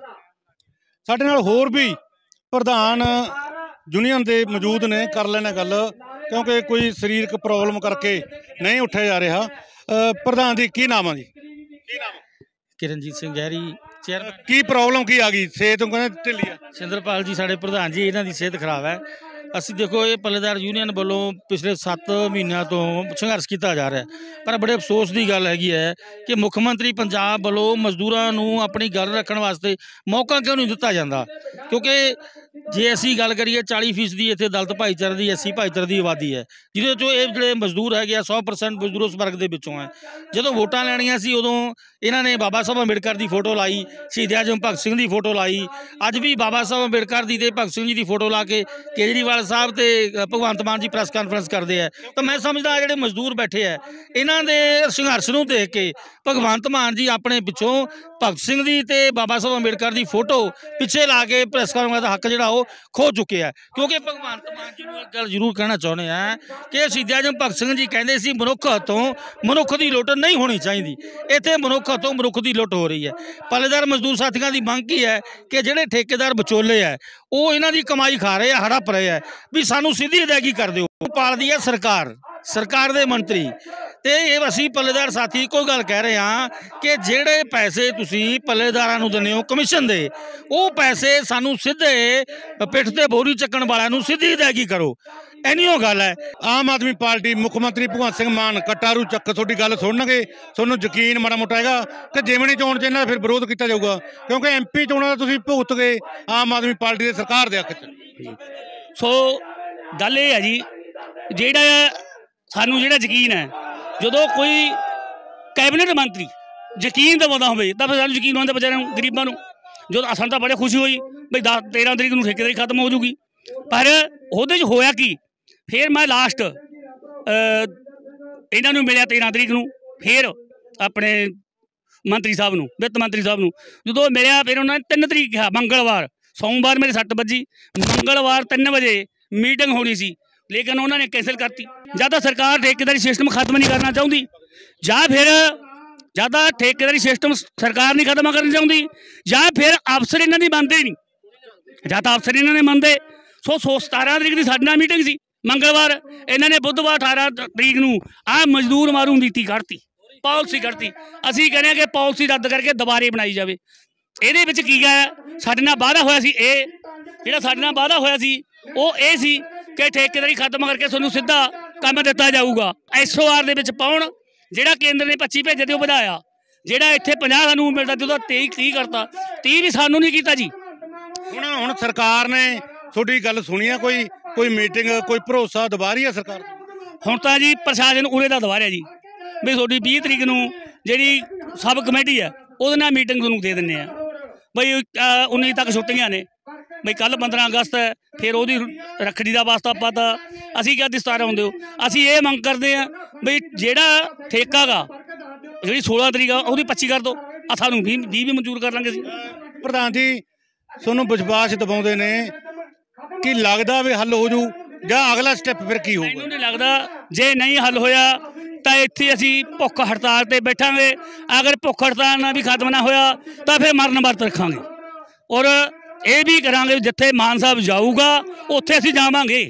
ਸਾਡੇ ਨਾਲ ਹੋਰ ਵੀ ਪ੍ਰਧਾਨ ਯੂਨੀਅਨ ਦੇ ਮੌਜੂਦ ਨੇ, ਕਰ ਲੈਣਾ ਗੱਲ, ਕਿਉਂਕਿ ਕੋਈ ਸਰੀਰਕ ਪ੍ਰੋਬਲਮ ਕਰਕੇ ਨਹੀਂ ਉੱਠਿਆ ਜਾ ਰਿਹਾ। ਪ੍ਰਧਾਨ ਜੀ ਕੀ ਨਾਮ ਆ ਜੀ? ਕੀ ਨਾਮ? ਕਿਰਨਜੀਤ ਸਿੰਘ ਗਹਿਰੀ, ਚੇਅਰਮੈਨ। ਕੀ ਪ੍ਰੋਬਲਮ ਕੀ ਆ ਗਈ? ਸਿਹਤ ਕਹਿੰਦੇ ਢਿੱਲੀ ਆ। ਸਿੰਦਰਪਾਲ ਜੀ ਸਾਡੇ ਪ੍ਰਧਾਨ ਜੀ, ਇਹਨਾਂ ਦੀ ਸਿਹਤ ਖਰਾਬ ਹੈ। ਅਸੀਂ ਦੇਖੋ, ਇਹ ਪੱਲੇਦਾਰ ਯੂਨੀਅਨ ਵੱਲੋਂ ਪਿਛਲੇ ਸੱਤ ਮਹੀਨਿਆਂ ਤੋਂ ਸੰਘਰਸ਼ ਕੀਤਾ ਜਾ ਰਿਹਾ, ਪਰ ਬੜੇ ਅਫਸੋਸ ਦੀ ਗੱਲ ਹੈਗੀ ਹੈ ਕਿ ਮੁੱਖ ਮੰਤਰੀ ਪੰਜਾਬ ਵੱਲੋਂ ਮਜ਼ਦੂਰਾਂ ਨੂੰ ਆਪਣੀ ਗੱਲ ਰੱਖਣ ਵਾਸਤੇ ਮੌਕਾ ਕਿਉਂ ਨਹੀਂ ਦਿੱਤਾ ਜਾਂਦਾ? ਕਿਉਂਕਿ ਜੇ ਅਸੀਂ ਗੱਲ ਕਰੀਏ ਚਾਲੀ ਫੀਸਦੀ ਇੱਥੇ ਦਲਿਤ ਭਾਈਚਾਰੇ ਦੀ, ਐਸੀ ਭਾਈਚਾਰੇ ਦੀ ਆਬਾਦੀ ਹੈ, ਜਿਹਦੇ 'ਚੋਂ ਇਹ ਜਿਹੜੇ ਮਜ਼ਦੂਰ ਹੈਗੇ ਆ ਸੌ ਪਰਸੈਂਟ ਮਜ਼ਦੂਰ ਉਸ ਵਰਗ ਦੇ ਵਿੱਚੋਂ ਹੈ। ਜਦੋਂ ਵੋਟਾਂ ਲੈਣੀਆਂ ਸੀ ਉਦੋਂ ਇਹਨਾਂ ਨੇ ਬਾਬਾ ਸਾਹਿਬ ਅੰਬੇਡਕਰ ਦੀ ਫੋਟੋ ਲਾਈ, ਸ਼ਹੀਦ ਆਜ਼ਮ ਭਗਤ ਸਿੰਘ ਦੀ ਫੋਟੋ ਲਾਈ। ਅੱਜ ਵੀ ਬਾਬਾ ਸਾਹਿਬ ਅੰਬੇਡਕਰ ਦੀ ਤੇ ਭਗਤ ਸਿੰਘ ਜੀ ਦੀ ਫੋਟੋ ਲਾ ਕੇ ਕੇਜਰੀਵਾਲ ਸਾਹਿਬ ਤੇ ਭਗਵੰਤ ਮਾਨ ਜੀ ਪ੍ਰੈਸ ਕਾਨਫਰੰਸ ਕਰਦੇ ਆ। ਤਾਂ ਮੈਂ ਸਮਝਦਾ ਜਿਹੜੇ ਮਜ਼ਦੂਰ ਬੈਠੇ ਆ, ਇਹਨਾਂ ਦੇ ਸੰਘਰਸ਼ ਨੂੰ ਦੇਖ ਕੇ ਭਗਵੰਤ ਮਾਨ ਜੀ ਆਪਣੇ ਪਿੱਛੋਂ ਭਗਤ ਸਿੰਘ ਦੀ ਤੇ ਬਾਬਾ ਸਾਹਿਬ ਅੰਬੇਡਕਰ ਦੀ ਫੋਟੋ ਪਿੱਛੇ ਲਾ ਕੇ ਪ੍ਰੈਸ ਕਾਨਫਰੰਸ ਦਾ ਹੱਕ ਜਿਹੜਾ ਉਹ ਖੋ ਚੁੱਕੇ ਆ। ਕਿਉਂਕਿ ਭਗਵੰਤ ਮਾਨ ਜੀ ਨੂੰ ਇੱਕ ਗੱਲ ਜ਼ਰੂਰ ਕਹਿਣਾ ਚਾਹੁੰਦੇ ਆ ਕਿ ਸ਼ਹੀਦ ਆਜ਼ਮ ਭਗਤ ਸਿੰਘ ਜੀ ਕਹਿੰਦੇ ਸੀ ਮਨੁੱਖ ਹੱਥੋਂ ਮਨੁੱਖ ਦੀ ਲੁੱਟ ਨਹੀਂ ਹੋਣੀ ਚਾਹੀਦੀ। ਇੱਥੇ ਮਨੁੱਖ ਹੱਥੋਂ ਮਨੁੱਖ ਦੀ ਲੁੱਟ ਹੋ ਰਹੀ ਹੈ। ਪੱਲੇਦਾਰ ਮਜ਼ਦੂਰ ਸਾਥੀਆਂ ਦੀ ਮੰਗ ਕੀ ਹੈ ਕਿ ਜਿਹੜੇ ਠੇਕੇਦਾਰ ਵਿਚੋਲੇ ਹੈ ਉਹ ਇਹਨਾਂ ਦੀ ਕਮਾਈ ਖਾ ਰਹੇ ਆ, ਹੜਪ ਰਹੇ ਆ, ਵੀ ਸਾਨੂੰ ਸਿੱਧੀ ਅਦਾਇਗੀ ਕਰ ਦਿਓ। ਪਾਲਦੀ ਹੈ ਸਰਕਾਰ, ਸਰਕਾਰ ਦੇ ਮੰਤਰੀ। ਤੇ ਇਹ ਅਸੀਂ ਪੱਲੇਦਾਰ ਸਾਥੀ ਇੱਕੋ ਗੱਲ ਕਹਿ ਰਹੇ ਹਾਂ ਕਿ ਜਿਹੜੇ ਪੈਸੇ ਤੁਸੀਂ ਪੱਲੇਦਾਰਾਂ ਨੂੰ ਦਿੰਦੇ ਹੋ ਕਮਿਸ਼ਨ ਦੇ, ਉਹ ਪੈਸੇ ਸਾਨੂੰ ਸਿੱਧੇ ਪਿੱਠ ਤੇ ਬੋਰੀ ਚੱਕਣ ਵਾਲਿਆਂ ਨੂੰ ਸਿੱਧੀ ਅਦਾਇਗੀ ਕਰੋ। ਇੰਨੀ ਗੱਲ ਹੈ। ਆਮ ਆਦਮੀ ਪਾਰਟੀ ਮੁੱਖ ਮੰਤਰੀ ਭਗਵੰਤ ਸਿੰਘ ਮਾਨ ਕਟਾਰੂ ਚੱਕ ਤੁਹਾਡੀ ਗੱਲ ਸੁਣਨਗੇ, ਤੁਹਾਨੂੰ ਯਕੀਨ ਮਾੜਾ ਮੋਟਾ ਹੈਗਾ ਕਿ ਜਿਮਣੀ ਚੋਣ 'ਚ ਇਹਨਾਂ ਦਾ ਫਿਰ ਵਿਰੋਧ ਕੀਤਾ ਜਾਊਗਾ? ਕਿਉਂਕਿ ਐਮ ਪੀ ਚੋਣਾਂ ਦਾ ਤੁਸੀਂ ਭੁਗਤ ਗਏ ਆਮ ਆਦਮੀ ਪਾਰਟੀ ਦੇ ਸਰਕਾਰ ਦੇ ਹੱਕ 'ਚ। ਸੋ ਗੱਲ ਇਹ ਹੈ ਜੀ, ਜਿਹੜਾ ਸਾਨੂੰ ਜਿਹੜਾ ਯਕੀਨ ਹੈ, ਜਦੋਂ ਕੋਈ ਕੈਬਨਿਟ ਮੰਤਰੀ ਯਕੀਨ ਦਿਵਾਉਂਦਾ ਹੋਵੇ ਤਾਂ ਫਿਰ ਸਾਨੂੰ ਯਕੀਨ ਹੁੰਦਾ ਵਿਚਾਰਿਆਂ ਨੂੰ, ਗਰੀਬਾਂ ਨੂੰ। ਜਦੋਂ ਸਾਨੂੰ ਤਾਂ ਬੜੇ ਖੁਸ਼ੀ ਹੋਈ ਬਈ ਦਸ ਤੇਰ੍ਹਾਂ ਤਰੀਕ ਨੂੰ ਠੇਕੇਦਾਰੀ ਖਤਮ ਹੋ ਜੂਗੀ, ਪਰ ਉਹਦੇ 'ਚ ਹੋਇਆ ਕੀ? ਫਿਰ ਮੈਂ ਲਾਸਟ ਇਹਨਾਂ ਨੂੰ ਮਿਲਿਆ ਤੇਰ੍ਹਾਂ ਤਰੀਕ ਨੂੰ, ਫਿਰ ਆਪਣੇ ਮੰਤਰੀ ਸਾਹਿਬ ਨੂੰ, ਵਿੱਤ ਮੰਤਰੀ ਸਾਹਿਬ ਨੂੰ ਜਦੋਂ ਮਿਲਿਆ, ਫਿਰ ਉਹਨਾਂ ਨੇ ਤਿੰਨ ਤਰੀਕ ਕਿਹਾ, ਮੰਗਲਵਾਰ। ਸੋਮਵਾਰ ਮੇਰੇ ਸੱਟ ਵੱਜੀ, ਮੰਗਲਵਾਰ ਤਿੰਨ ਵਜੇ ਮੀਟਿੰਗ ਹੋਣੀ ਸੀ, ਲੇਕਿਨ ਉਹਨਾਂ ਨੇ ਕੈਂਸਲ ਕਰਤੀ। ਜਾਂ ਤਾਂ ਸਰਕਾਰ ਠੇਕੇਦਾਰੀ ਸਿਸਟਮ ਖਤਮ ਨਹੀਂ ਕਰਨਾ ਚਾਹੁੰਦੀ, ਜਾਂ ਫਿਰ ਜਾਂ ਤਾਂ ਠੇਕੇਦਾਰੀ ਸਿਸਟਮ ਸਰਕਾਰ ਨਹੀਂ ਖਤਮ ਕਰਨਾ ਚਾਹੁੰਦੀ, ਜਾਂ ਫਿਰ ਅਫਸਰ ਇਹਨਾਂ ਦੀ ਮੰਨਦੇ ਨਹੀਂ, ਜਾਂ ਤਾਂ ਅਫਸਰ ਇਹਨਾਂ ਨੇ ਮੰਨਦੇ। ਸੋ ਸੋ ਸਤਾਰਾਂ ਤਰੀਕ ਦੀ ਸਾਡੇ ਨਾਲ ਮੀਟਿੰਗ ਸੀ, ਮੰਗਲਵਾਰ। ਇਹਨਾਂ ਨੇ ਬੁੱਧਵਾਰ ਅਠਾਰਾਂ ਤਰੀਕ ਨੂੰ ਆਹ ਮਜ਼ਦੂਰ ਮਾਰੂ ਨੀਤੀ ਕੱਢਤੀ, ਪਾਲਿਸੀ ਕੱਢਤੀ। ਅਸੀਂ ਕਹਿੰਦੇ ਹਾਂ ਕਿ ਪਾਲਿਸੀ ਰੱਦ ਕਰਕੇ ਦੁਬਾਰੇ ਬਣਾਈ ਜਾਵੇ। ਇਹਦੇ ਵਿੱਚ ਕੀ ਗਾ? ਸਾਡੇ ਨਾਲ ਵਾਅਦਾ ਹੋਇਆ ਸੀ, ਇਹ ਜਿਹੜਾ ਸਾਡੇ ਨਾਲ ਵਾਅਦਾ ਹੋਇਆ ਸੀ ਉਹ ਇਹ ਸੀ ਕਿ ਠੇਕੇਦਾਰੀ ਖਤਮ ਕਰਕੇ ਤੁਹਾਨੂੰ ਸਿੱਧਾ ਕੰਮ ਦਿੱਤਾ ਜਾਊਗਾ। ਐਸ ਓ ਆਰ ਦੇ ਵਿੱਚ ਪਾਉਣ, ਜਿਹੜਾ ਕੇਂਦਰ ਨੇ ਪੱਚੀ ਭੇਜੇ ਤੇ ਉਹ ਵਧਾਇਆ, ਜਿਹੜਾ ਇੱਥੇ ਪੰਜਾਹ ਸਾਨੂੰ ਮਿਲਦਾ ਤੇ ਉਹਦਾ ਤੇਈ ਤੀਹ ਕਰਤਾ, ਤੀਹ ਵੀ ਸਾਨੂੰ ਨਹੀਂ ਕੀਤਾ ਜੀ। ਹੁਣ ਹੁਣ ਸਰਕਾਰ ਨੇ ਤੁਹਾਡੀ ਗੱਲ ਸੁਣੀ ਆ? ਕੋਈ ਕੋਈ ਮੀਟਿੰਗ, ਕੋਈ ਭਰੋਸਾ ਦਵਾਰੀ ਆ ਸਰਕਾਰ? ਹੁਣ ਤਾਂ ਜੀ ਪ੍ਰਸ਼ਾਸਨ ਉਰੇ ਦਾ ਦਵਾਰਿਆ ਜੀ ਵੀ ਤੁਹਾਡੀ ਵੀਹ ਤਰੀਕ ਨੂੰ ਜਿਹੜੀ ਸਬ ਕਮੇਟੀ ਹੈ ਉਹਦੇ ਨਾਲ ਮੀਟਿੰਗ ਤੁਹਾਨੂੰ ਦੇ ਦਿੰਦੇ ਆ। ਬਈ ਉੱਨੀ ਤੱਕ ਛੁੱਟੀਆਂ ਨੇ, ਬਈ ਕੱਲ੍ਹ ਪੰਦਰਾਂ ਅਗਸਤ ਹੈ, ਫਿਰ ਉਹਦੀ ਰੱਖੜੀ ਦਾ ਵਾਸਤਾ ਪਤਾ। ਅਸੀਂ ਕਿਹਾ ਸਤਾਰਾਂ ਹੁੰਦੇ ਹੋ। ਅਸੀਂ ਇਹ ਮੰਗ ਕਰਦੇ ਹਾਂ ਬਈ ਜਿਹੜਾ ਠੇਕਾ ਗਾ, ਜਿਹੜੀ ਸੋਲਾਂ ਤਰੀਕ ਆ ਉਹਦੀ ਪੱਚੀ ਕਰ ਦਿਓ, ਆ ਸਾਨੂੰ ਵੀਹ ਵੀਹ ਵੀ ਮਨਜ਼ੂਰ ਕਰ ਲਾਂਗੇ ਅਸੀਂ। ਪ੍ਰਧਾਨ ਜੀ ਤੁਹਾਨੂੰ ਵਿਸ਼ਵਾਸ ਦਿਵਾਉਂਦੇ ਨੇ ਕਿ ਲੱਗਦਾ ਵੀ ਹੱਲ ਹੋ ਜੂ, ਜਾਂ ਅਗਲਾ ਸਟੈਪ ਫਿਰ ਕੀ ਹੋਊਗਾ? ਮੈਨੂੰ ਨਹੀਂ ਲੱਗਦਾ। ਜੇ ਨਹੀਂ ਹੱਲ ਹੋਇਆ ਤਾਂ ਇੱਥੇ ਅਸੀਂ ਭੁੱਖ ਹੜਤਾਲ ਤੇ ਬੈਠਾਂਗੇ। ਅਗਰ ਭੁੱਖ ਹੜਤਾਲ ਨਾਲ ਵੀ ਖਤਮ ਨਾ ਹੋਇਆ ਤਾਂ ਫਿਰ ਮਰਨ ਵਰਤ ਰੱਖਾਂਗੇ। ਔਰ ਇਹ ਵੀ ਕਰਾਂਗੇ ਜਿੱਥੇ ਮਾਨ ਸਾਹਿਬ ਜਾਊਗਾ ਉੱਥੇ ਅਸੀਂ ਜਾਵਾਂਗੇ।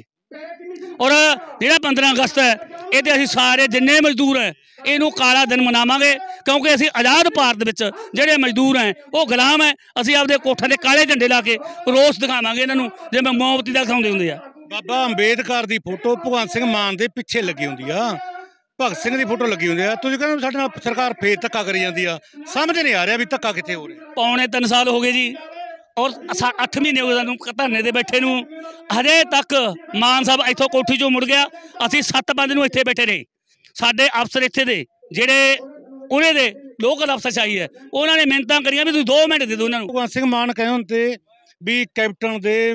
ਔਰ ਜਿਹੜਾ ਪੰਦਰਾਂ ਅਗਸਤ ਹੈ ਇਹ ਤੇ ਅਸੀਂ ਸਾਰੇ ਜਿੰਨੇ ਮਜ਼ਦੂਰ ਹੈ ਇਹਨੂੰ ਕਾਲਾ ਦਿਨ ਮਨਾਵਾਂਗੇ, ਕਿਉਂਕਿ ਅਸੀਂ ਆਜ਼ਾਦ ਭਾਰਤ ਵਿੱਚ ਜਿਹੜੇ ਮਜ਼ਦੂਰ ਹੈ ਉਹ ਗੁਲਾਮ ਹੈ। ਅਸੀਂ ਆਪਦੇ ਕੋਠਾਂ ਦੇ ਕਾਲੇ ਝੰਡੇ ਲਾ ਕੇ ਰੋਸ ਦਿਖਾਵਾਂਗੇ ਇਹਨਾਂ ਨੂੰ, ਜਿਵੇਂ ਮੋਮਬੱਤੀ ਦਾ ਦਿਖਾਉਂਦੇ ਹੁੰਦੇ ਆ। ਬਾਬਾ ਅੰਬੇਦਕਰ ਦੀ ਫੋਟੋ ਭਗਵੰਤ ਸਿੰਘ ਮਾਨ ਦੇ ਪਿੱਛੇ ਲੱਗੀ ਹੁੰਦੀ ਆ, ਭਗਤ ਸਿੰਘ ਦੀ ਫੋਟੋ ਲੱਗੀ ਹੁੰਦੀ ਆ। ਤੁਸੀਂ ਕਹਿੰਦੇ ਸਾਡੇ ਨਾਲ ਸਰਕਾਰ ਫੇਰ ਧੱਕਾ ਕਰੀ ਜਾਂਦੀ ਆ, ਸਮਝ ਨਹੀਂ ਆ ਰਿਹਾ ਵੀ ਧੱਕਾ ਕਿੱਥੇ ਹੋ ਰਿਹਾ। ਪੌਣੇ ਤਿੰਨ ਸਾਲ ਹੋ ਗਏ ਜੀ, ਔਰ ਅੱਠ ਮਹੀਨੇ ਹੋ ਗਏ ਸਾਨੂੰ ਧਰਨੇ ਦੇ ਬੈਠੇ ਨੂੰ। ਹਜੇ ਤੱਕ ਮਾਨ ਸਾਹਿਬ ਇੱਥੋਂ ਕੋਠੀ ਚੋਂ ਮੁੜ ਗਿਆ, ਅਸੀਂ ਸੱਤ ਪੰਜ ਨੂੰ ਇੱਥੇ ਬੈਠੇ ਰਹੇ। ਸਾਡੇ ਅਫਸਰ ਇੱਥੇ ਦੇ ਜਿਹੜੇ ਉਹਨੇ ਦੇ ਲੋਕਲ ਅਫਸਰਸ਼ਾਹੀ ਹੈ, ਉਹਨਾਂ ਨੇ ਮਿਹਨਤਾਂ ਕਰੀਆਂ ਵੀ ਤੁਸੀਂ ਦੋ ਮਿੰਟ ਦੇ ਦਿਓ ਉਹਨਾਂ ਨੂੰ। ਭਗਵੰਤ ਸਿੰਘ ਮਾਨ ਕਹੇ ਹੁੰਦੇ ਵੀ ਕੈਪਟਨ ਦੇ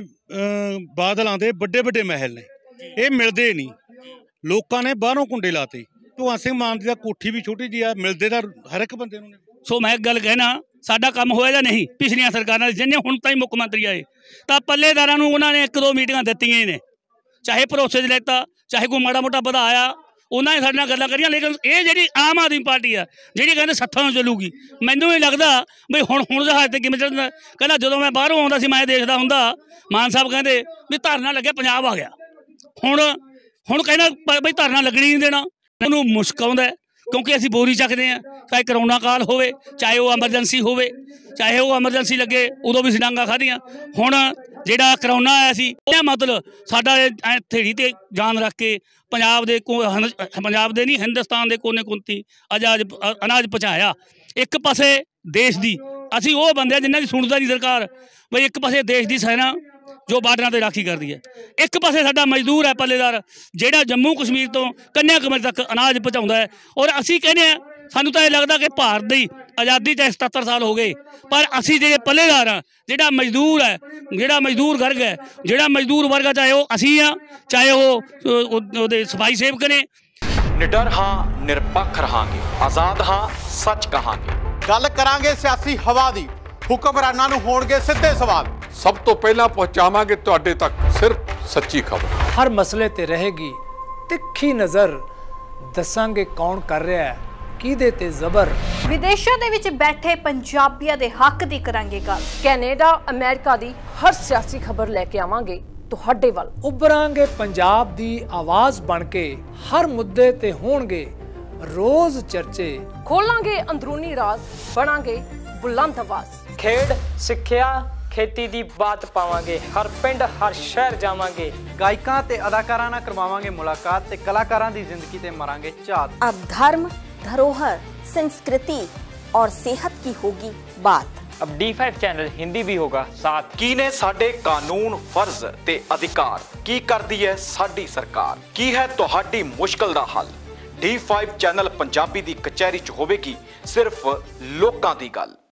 ਬਾਦਲਾਂ ਦੇ ਵੱਡੇ ਵੱਡੇ ਮਹਿਲ ਨੇ, ਇਹ ਮਿਲਦੇ ਨਹੀਂ। ਲੋਕਾਂ ਨੇ ਬਾਹਰੋਂ ਕੁੰਡੇ ਲਾਤੇ। ਭਗਵੰਤ ਸਿੰਘ ਮਾਨ ਦੀ ਤਾਂ ਕੋਠੀ ਵੀ ਛੋਟੀ ਜਿਹੀ ਆ, ਮਿਲਦੇ ਤਾਂ ਹਰ ਇੱਕ ਬੰਦੇ ਨੂੰ ਨੇ। ਸੋ ਮੈਂ ਇੱਕ ਗੱਲ ਕਹਿਣਾ, ਸਾਡਾ ਕੰਮ ਹੋਇਆ ਜਾਂ ਨਹੀਂ ਪਿਛਲੀਆਂ ਸਰਕਾਰਾਂ ਦੇ, ਜਿੰਨੇ ਹੁਣ ਤਾਈਂ ਮੁੱਖ ਮੰਤਰੀ ਆਏ ਤਾਂ ਪੱਲੇਦਾਰਾਂ ਨੂੰ ਉਹਨਾਂ ਨੇ ਇੱਕ ਦੋ ਮੀਟਿੰਗਾਂ ਦਿੱਤੀਆਂ ਹੀ ਨੇ, ਚਾਹੇ ਭਰੋਸੇ 'ਚ ਲੈਤਾ, ਚਾਹੇ ਕੋਈ ਮਾੜਾ ਮੋਟਾ ਵਧਾਇਆ, ਉਹਨਾਂ ਨੇ ਸਾਡੇ ਨਾਲ ਗੱਲਾਂ ਕਰੀਆਂ। ਲੇਕਿਨ ਇਹ ਜਿਹੜੀ ਆਮ ਆਦਮੀ ਪਾਰਟੀ ਆ ਜਿਹੜੀ ਕਹਿੰਦੇ ਸੱਥਾਂ ਨੂੰ ਚੱਲੂਗੀ, ਮੈਨੂੰ ਨਹੀਂ ਲੱਗਦਾ ਬਈ ਹੁਣ ਹੁਣ ਜਹਾਜ਼ ਤੇ ਕਿਵੇਂ ਚੱਲਦਾ। ਕਹਿੰਦਾ ਜਦੋਂ ਮੈਂ ਬਾਹਰੋਂ ਆਉਂਦਾ ਸੀ ਮੈਂ ਦੇਖਦਾ ਹੁੰਦਾ, ਮਾਨ ਸਾਹਿਬ ਕਹਿੰਦੇ ਵੀ ਧਰਨਾ ਲੱਗਿਆ ਪੰਜਾਬ ਆ ਗਿਆ। ਹੁਣ ਹੁਣ ਕਹਿੰਦਾ ਬਈ ਧਰਨਾ ਲੱਗਣੀ ਨਹੀਂ ਦੇਣਾ। ਉਹਨੂੰ ਮੁਸ਼ਕ ਆਉਂਦਾ ਕਿਉਂਕਿ ਅਸੀਂ ਬੋਰੀ ਚੱਕਦੇ ਹਾਂ, ਚਾਹੇ ਕਰੋਨਾ ਕਾਲ ਹੋਵੇ, ਚਾਹੇ ਉਹ ਐਮਰਜੈਂਸੀ ਹੋਵੇ, ਚਾਹੇ ਉਹ ਐਮਰਜੈਂਸੀ ਲੱਗੇ ਉਦੋਂ ਵੀ ਅਸੀਂ ਡਾਂਗਾ ਖਾਧੀਆਂ। ਹੁਣ ਜਿਹੜਾ ਕਰੋਨਾ ਆਇਆ ਸੀ ਉਹ ਮਤਲਬ ਸਾਡਾ ਥੇੜੀ ਤੇ ਜਾਨ ਰੱਖ ਕੇ ਪੰਜਾਬ ਦੇ ਪੰਜਾਬ ਦੇ ਨਹੀਂ ਹਿੰਦੁਸਤਾਨ ਦੇ ਕੋਨੇ ਕੁੰਤੀ ਅਜਾਜ ਅਨਾਜ ਪਹੁੰਚਾਇਆ। ਇੱਕ ਪਾਸੇ ਦੇਸ਼ ਦੀ ਅਸੀਂ ਉਹ ਬੰਦੇ ਜਿਨ੍ਹਾਂ ਦੀ ਸੁਣਦਾ ਨਹੀਂ ਸਰਕਾਰ, ਬਈ ਇੱਕ ਪਾਸੇ ਦੇਸ਼ ਦੀ ਸੈਨਾ ਜੋ ਬਾਰਡਰਾਂ ਤੇ ਰਾਖੀ ਕਰਦੀ ਹੈ, ਇੱਕ ਪਾਸੇ ਸਾਡਾ ਮਜ਼ਦੂਰ ਹੈ ਪੱਲੇਦਾਰ ਜਿਹੜਾ ਜੰਮੂ ਕਸ਼ਮੀਰ ਤੋਂ ਕੰਨਿਆ ਕੁਮਾਰੀ ਤੱਕ ਅਨਾਜ ਪਹੁੰਚਾਉਂਦਾ ਹੈ। ਔਰ ਅਸੀਂ ਕਹਿੰਦੇ ਹਾਂ ਸਾਨੂੰ ਤਾਂ ਇਹ ਲੱਗਦਾ ਕਿ ਭਾਰਤ ਦੀ ਆਜ਼ਾਦੀ 'ਚ ਸਤੱਤਰ ਸਾਲ ਹੋ ਗਏ, ਪਰ ਅਸੀਂ ਜਿਹੜੇ ਪੱਲੇਦਾਰ ਹਾਂ, ਜਿਹੜਾ ਮਜ਼ਦੂਰ ਹੈ, ਜਿਹੜਾ ਮਜ਼ਦੂਰ ਵਰਗ ਹੈ, ਜਿਹੜਾ ਮਜ਼ਦੂਰ ਵਰਗ ਚਾਹੇ ਉਹ ਅਸੀਂ ਹਾਂ, ਚਾਹੇ ਉਹ ਉਹਦੇ ਸਫਾਈ ਸੇਵਕ ਨੇ। ਨਿਡਰ ਹਾਂ, ਨਿਰਪੱਖ ਰਹਾਂਗੇ, ਆਜ਼ਾਦ ਹਾਂ, ਸੱਚ ਕਹਾਂਗੇ। ਗੱਲ ਕਰਾਂਗੇ ਸਿਆਸੀ ਹਵਾ ਦੀ, ਹੁਕਮਰਾਨਾਂ ਨੂੰ ਹੋਣਗੇ ਸਿੱਧੇ ਸਵਾਲ। ਸਭ ਤੋਂ ਪਹਿਲਾਂ ਪਹੁੰਚਾਵਾਂਗੇ ਤੁਹਾਡੇ ਤੱਕ ਸਿਰਫ ਸੱਚੀ ਖਬਰ। ਹਰ ਮਸਲੇ ਤੇ ਰਹੇਗੀ ਤਿੱਖੀ ਨਜ਼ਰ, ਦੱਸਾਂਗੇ ਕੌਣ ਕਰ ਰਿਹਾ ਹੈ ਕਿਹਦੇ ਤੇ ਜ਼ਬਰ। ਵਿਦੇਸ਼ਾਂ ਦੇ ਵਿੱਚ ਬੈਠੇ ਪੰਜਾਬੀਆਂ ਦੇ ਹੱਕ ਦੀ ਕਰਾਂਗੇ ਗੱਲ। ਕੈਨੇਡਾ ਅਮਰੀਕਾ ਦੀ ਹਰ ਸਿਆਸੀ ਖਬਰ ਲੈ ਕੇ ਆਵਾਂਗੇ ਤੁਹਾਡੇ ਵੱਲ। ਉਭਰਾਂਗੇ ਪੰਜਾਬ ਦੀ ਆਵਾਜ਼ ਬਣ ਕੇ, ਹਰ ਮੁੱਦੇ ਤੇ ਹੋਣਗੇ ਰੋਜ਼ ਚਰਚੇ। ਖੋਲਾਂਗੇ ਅੰਦਰੂਨੀ ਰਾਜ਼, ਬਣਾਂਗੇ ਬੁਲੰਦ ਆਵਾਜ਼। ਖੇਡ, ਸਿੱਖਿਆ, ਖੇਤੀ ਦੀ ਬਾਤ ਪਾਵਾਂਗੇ, ਹਰ ਪਿੰਡ ਹਰ ਸ਼ਹਿਰ ਜਾਵਾਂਗੇ। ਗਾਇਕਾਂ ਤੇ ਅਦਾਕਾਰਾਂ ਨਾਲ ਕਰਵਾਵਾਂਗੇ ਮੁਲਾਕਾਤ ਤੇ ਕਲਾਕਾਰਾਂ ਦੀ ਜ਼ਿੰਦਗੀ ਤੇ ਮਾਰਾਂਗੇ ਝਾਤ। अब धर्म, धरोहर, संस्कृति और सेहत की होगी बात। अब डी फाइव चैनल हिंदी भी होगा साथ। ਕੀ ਨੇ ਸਾਡੇ ਕਾਨੂੰਨ, ਫਰਜ਼ ਤੇ ਅਧਿਕਾਰ, ਕੀ ਕਰਦੀ ਹੈ ਸਾਡੀ ਸਰਕਾਰ, ਕੀ ਹੈ ਤੁਹਾਡੀ ਮੁਸ਼ਕਲ ਦਾ ਹੱਲ। ਡੀ ਫਾਈਵ ਚੈਨਲ ਪੰਜਾਬੀ ਦੀ ਕਚਹਿਰੀ 'ਚ ਹੋਵੇਗੀ ਸਿਰਫ ਲੋਕਾਂ ਦੀ ਗੱਲ।